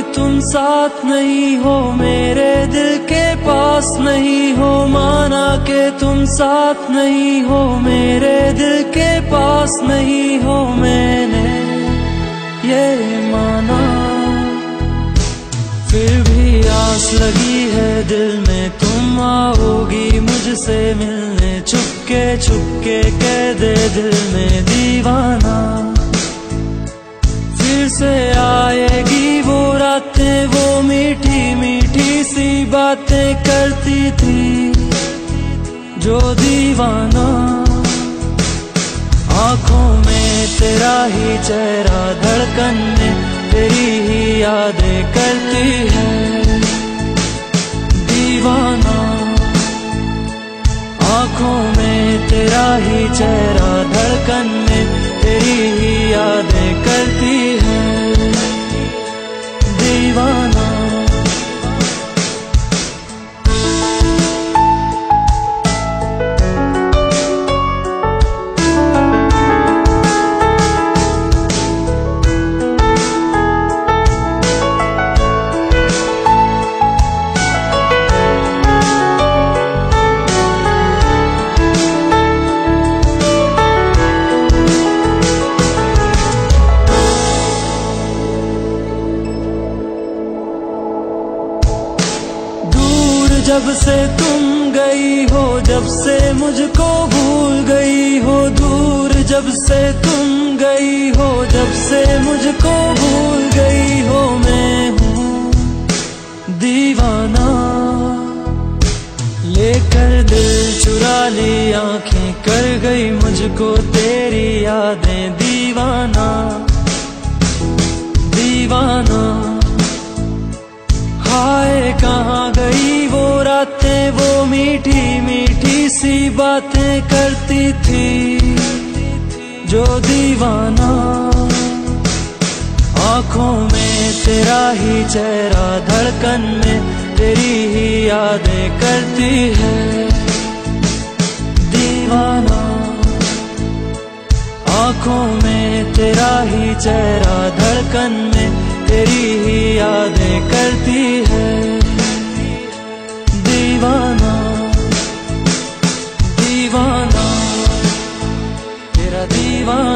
तुम साथ नहीं हो, मेरे दिल के पास नहीं हो। माना कि तुम साथ नहीं हो, मेरे दिल के पास नहीं हो। मैंने ये माना, फिर भी आस लगी है दिल में, तुम आओगी मुझसे मिलने। चुपके चुपके कह दे दिल में दीवाना, फिर से आएगी वो रातें, वो मीठी मीठी सी बातें करती थी जो दीवाना। आँखों में तेरा ही चेहरा, धड़कन में तेरी ही यादें करती है दीवाना। आँखों में तेरा ही चेहरा, धड़कन में तेरी ही यादें करती है दीवाना। जब से तुम गई हो, जब से मुझको भूल गई हो। दूर जब से तुम गई हो, जब से मुझको भूल गई हो। मैं हूँ दीवाना, लेकर दिल चुरा ली आंखें, कर गई मुझको तेरी यादें दीवाना दीवाना। हाय कहाँ गई वो रातें, वो मीठी मीठी सी बातें करती थी जो दीवाना। आँखों में तेरा ही चेहरा, धड़कन में तेरी ही यादें करती है दीवाना। आँखों में तेरा ही चेहरा, धड़कन में तेरी ही यादें करती है दीवाना दीवाना, तेरा दीवाना।